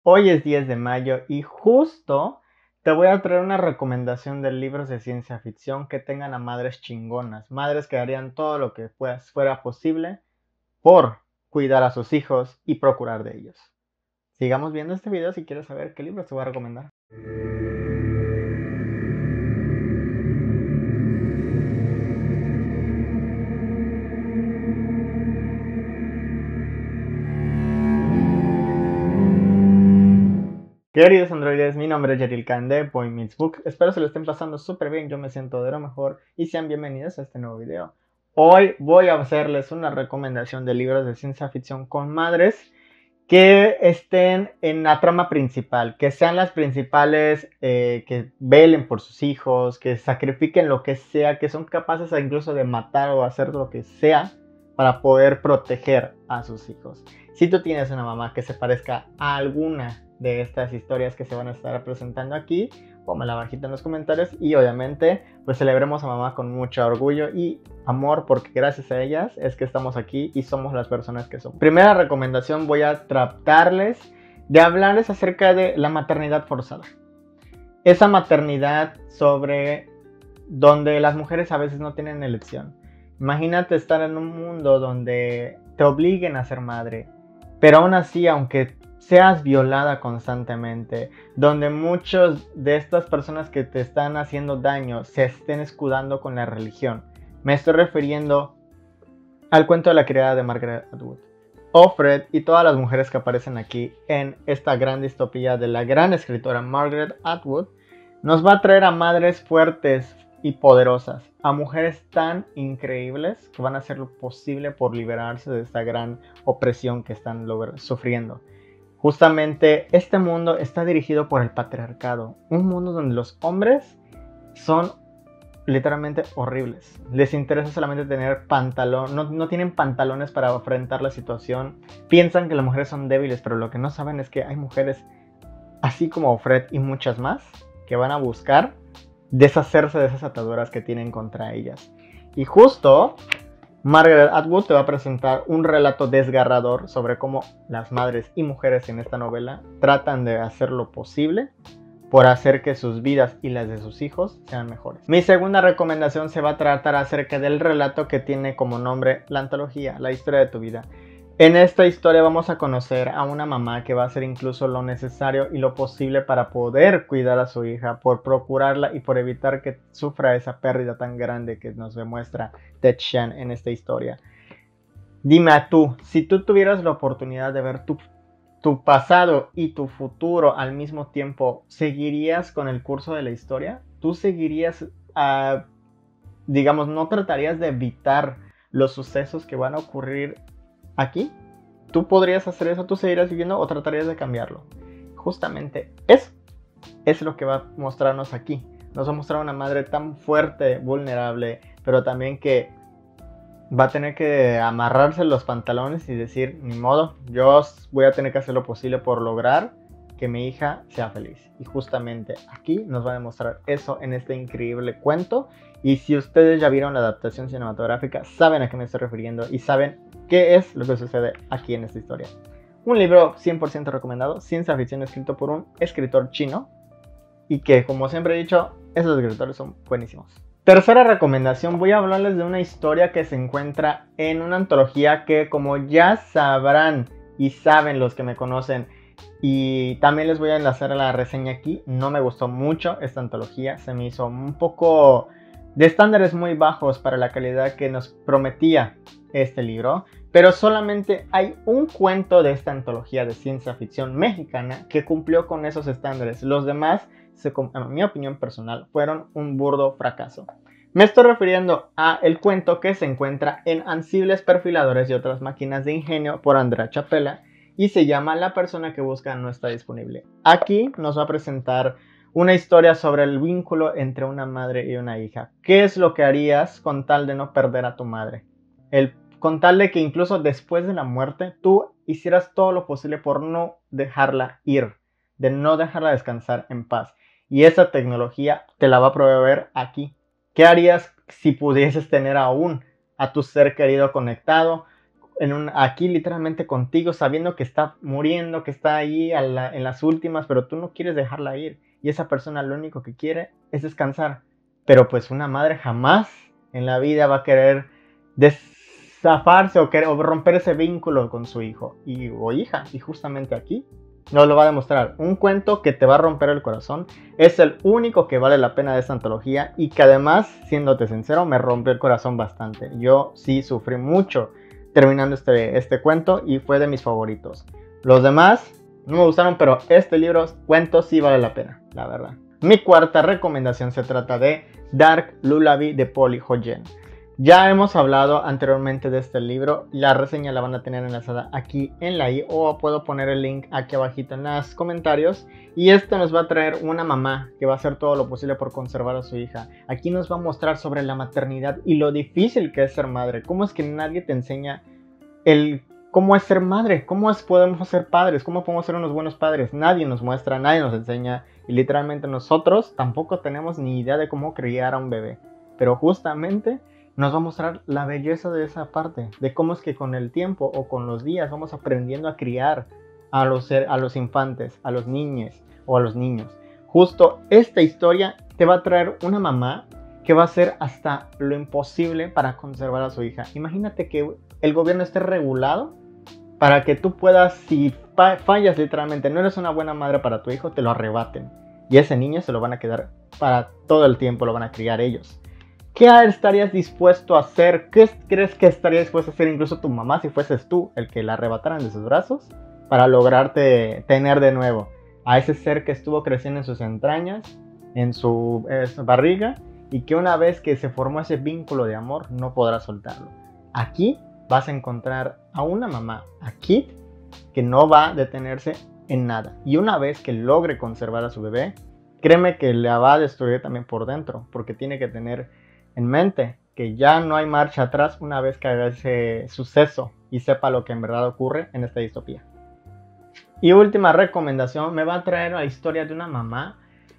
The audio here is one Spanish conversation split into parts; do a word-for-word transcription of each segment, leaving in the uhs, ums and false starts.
Hoy es diez de mayo y justo te voy a traer una recomendación de libros de ciencia ficción que tengan a madres chingonas, madres que harían todo lo que pues, fuera posible por cuidar a sus hijos y procurar de ellos. Sigamos viendo este video si quieres saber qué libros te voy a recomendar. Queridos androides, mi nombre es Yeril Khan de Boy Meets Book. Espero se lo estén pasando súper bien, yo me siento de lo mejor y sean bienvenidos a este nuevo video. Hoy voy a hacerles una recomendación de libros de ciencia ficción con madres que estén en la trama principal, que sean las principales, eh, que velen por sus hijos, que sacrifiquen lo que sea, que son capaces incluso de matar o hacer lo que sea para poder proteger a sus hijos. Si tú tienes una mamá que se parezca a alguna de estas historias que se van a estar presentando aquí, pónmela bajita en los comentarios y obviamente pues celebremos a mamá con mucho orgullo y amor, porque gracias a ellas es que estamos aquí y somos las personas que somos. Primera recomendación, voy a tratarles de hablarles acerca de la maternidad forzada. Esa maternidad sobre donde las mujeres a veces no tienen elección. Imagínate estar en un mundo donde te obliguen a ser madre, pero aún así, aunque seas violada constantemente, donde muchas de estas personas que te están haciendo daño se estén escudando con la religión. Me estoy refiriendo al cuento de la criada de Margaret Atwood. Offred y todas las mujeres que aparecen aquí en esta gran distopía de la gran escritora Margaret Atwood nos va a traer a madres fuertes y poderosas, a mujeres tan increíbles que van a hacer lo posible por liberarse de esta gran opresión que están sufriendo. Justamente este mundo está dirigido por el patriarcado, un mundo donde los hombres son literalmente horribles. Les interesa solamente tener pantalón, no, no tienen pantalones para enfrentar la situación. Piensan que las mujeres son débiles, pero lo que no saben es que hay mujeres, así como Fred y muchas más, que van a buscar deshacerse de esas ataduras que tienen contra ellas. Y justo Margaret Atwood te va a presentar un relato desgarrador sobre cómo las madres y mujeres en esta novela tratan de hacer lo posible por hacer que sus vidas y las de sus hijos sean mejores. Mi segunda recomendación se va a tratar acerca del relato que tiene como nombre la antología, la historia de tu vida. En esta historia vamos a conocer a una mamá que va a hacer incluso lo necesario y lo posible para poder cuidar a su hija, por procurarla y por evitar que sufra esa pérdida tan grande que nos demuestra Ted Chiang en esta historia. Dime a tú, si tú tuvieras la oportunidad de ver tu, tu pasado y tu futuro al mismo tiempo, ¿seguirías con el curso de la historia? ¿Tú seguirías, uh, digamos, no tratarías de evitar los sucesos que van a ocurrir aquí? ¿Tú podrías hacer eso? ¿Tú seguirías viviendo o tratarías de cambiarlo? Justamente eso es lo que va a mostrarnos aquí. Nos va a mostrar una madre tan fuerte, vulnerable, pero también que va a tener que amarrarse los pantalones y decir, ni modo, yo voy a tener que hacer lo posible por lograr que mi hija sea feliz. Y justamente aquí nos va a demostrar eso en este increíble cuento. Y si ustedes ya vieron la adaptación cinematográfica, saben a qué me estoy refiriendo y saben qué es lo que sucede aquí en esta historia. Un libro cien por ciento recomendado, ciencia ficción, escrito por un escritor chino y que, como siempre he dicho, esos escritores son buenísimos. Tercera recomendación, voy a hablarles de una historia que se encuentra en una antología que, como ya sabrán y saben los que me conocen, y también les voy a enlazar a la reseña aquí, no me gustó mucho esta antología, se me hizo un poco de estándares muy bajos para la calidad que nos prometía este libro, pero solamente hay un cuento de esta antología de ciencia ficción mexicana que cumplió con esos estándares. Los demás, se, en mi opinión personal, fueron un burdo fracaso. Me estoy refiriendo a el cuento que se encuentra en Ansibles Perfiladores y otras máquinas de ingenio por Andrea Chapela y se llama La persona que busca no está disponible. Aquí nos va a presentar una historia sobre el vínculo entre una madre y una hija. ¿Qué es lo que harías con tal de no perder a tu madre? El, con tal de que incluso después de la muerte tú hicieras todo lo posible por no dejarla ir, de no dejarla descansar en paz. Y esa tecnología te la va a proveer aquí. ¿Qué harías si pudieses tener aún a tu ser querido conectado en un, aquí literalmente contigo, sabiendo que está muriendo, que está ahí a la, en las últimas, pero tú no quieres dejarla ir. Y esa persona lo único que quiere es descansar. Pero pues una madre jamás en la vida va a querer zafarse o, querer, o romper ese vínculo con su hijo y, o hija. Y justamente aquí nos lo va a demostrar. Un cuento que te va a romper el corazón. Es el único que vale la pena de esta antología. Y que además, siéndote sincero, me rompió el corazón bastante. Yo sí sufrí mucho terminando este, este cuento. Y fue de mis favoritos. Los demás no me gustaron, pero este libro, cuento, sí vale la pena, la verdad. Mi cuarta recomendación se trata de Dark Lullaby de Polly Hodgen. Ya hemos hablado anteriormente de este libro, la reseña la van a tener enlazada aquí en la i o puedo poner el link aquí abajito en los comentarios. Y esto nos va a traer una mamá que va a hacer todo lo posible por conservar a su hija. Aquí nos va a mostrar sobre la maternidad y lo difícil que es ser madre. Cómo es que nadie te enseña el cómo es ser madre, cómo es podemos ser padres, cómo podemos ser unos buenos padres. Nadie nos muestra, nadie nos enseña y literalmente nosotros tampoco tenemos ni idea de cómo criar a un bebé. Pero justamente nos va a mostrar la belleza de esa parte, de cómo es que con el tiempo o con los días vamos aprendiendo a criar a los, a los infantes, a los niños o a los niños. Justo esta historia te va a traer una mamá que va a hacer hasta lo imposible para conservar a su hija. Imagínate que el gobierno esté regulado para que tú puedas, si fallas literalmente, no eres una buena madre para tu hijo, te lo arrebaten. Y ese niño se lo van a quedar para todo el tiempo, lo van a criar ellos. ¿Qué estarías dispuesto a hacer? ¿Qué crees que estaría dispuesto a hacer incluso tu mamá si fueses tú el que la arrebataran de sus brazos? Para lograrte tener de nuevo a ese ser que estuvo creciendo en sus entrañas, en su, en su barriga, y que una vez que se formó ese vínculo de amor no podrá soltarlo. Aquí vas a encontrar a una mamá, a Kit, que no va a detenerse en nada. Y una vez que logre conservar a su bebé, créeme que la va a destruir también por dentro, porque tiene que tener en mente que ya no hay marcha atrás una vez que haga ese suceso y sepa lo que en verdad ocurre en esta distopía. Y última recomendación, me va a traer la historia de una mamá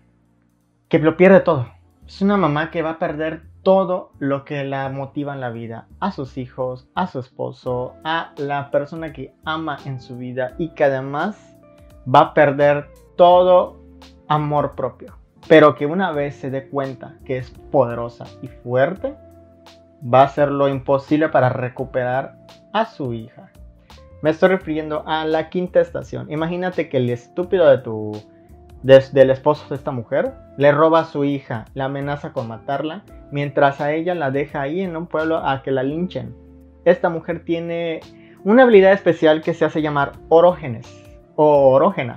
que lo pierde todo. Es una mamá que va a perder todo lo que la motiva en la vida, a sus hijos, a su esposo, a la persona que ama en su vida y que además va a perder todo amor propio, pero que una vez se dé cuenta que es poderosa y fuerte, va a hacer lo imposible para recuperar a su hija. Me estoy refiriendo a La Quinta Estación. Imagínate que el estúpido de tu de, del esposo de esta mujer le roba a su hija, la amenaza con matarla, mientras a ella la deja ahí en un pueblo a que la linchen. Esta mujer tiene una habilidad especial que se hace llamar orógenes o orógena.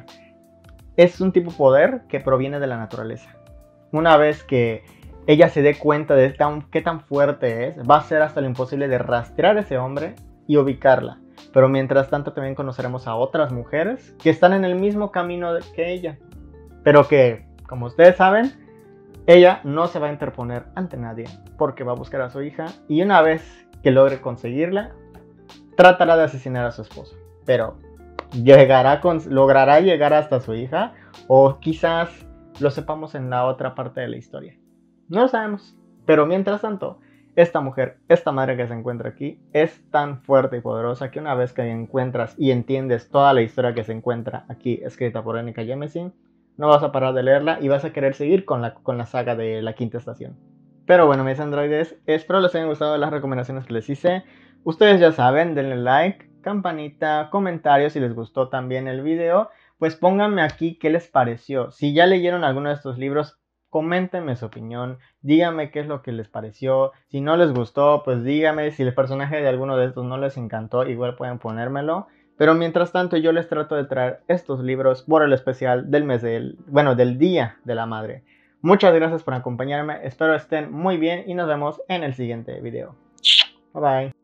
Es un tipo de poder que proviene de la naturaleza. Una vez que ella se dé cuenta de tan, qué tan fuerte es, va a ser hasta lo imposible de rastrear a ese hombre y ubicarla. Pero mientras tanto también conoceremos a otras mujeres que están en el mismo camino que ella. Pero que, como ustedes saben, ella no se va a interponer ante nadie porque va a buscar a su hija y una vez que logre conseguirla, tratará de asesinar a su esposo. Pero llegará con, logrará llegar hasta su hija o quizás lo sepamos en la otra parte de la historia. No lo sabemos. Pero mientras tanto, esta mujer, esta madre que se encuentra aquí, es tan fuerte y poderosa que una vez que encuentras y entiendes toda la historia que se encuentra aquí escrita por N K Jemisin, no vas a parar de leerla y vas a querer seguir con la, con la saga de La Quinta Estación. Pero bueno, mis androides, espero les hayan gustado las recomendaciones que les hice. Ustedes ya saben, denle like, campanita, comentarios si les gustó también el video. Pues pónganme aquí qué les pareció. Si ya leyeron alguno de estos libros, coméntenme su opinión. Díganme qué es lo que les pareció. Si no les gustó, pues díganme. Si el personaje de alguno de estos no les encantó, igual pueden ponérmelo. Pero mientras tanto yo les trato de traer estos libros por el especial del mes del, bueno, del Día de la Madre. Muchas gracias por acompañarme, espero estén muy bien y nos vemos en el siguiente video. Bye bye.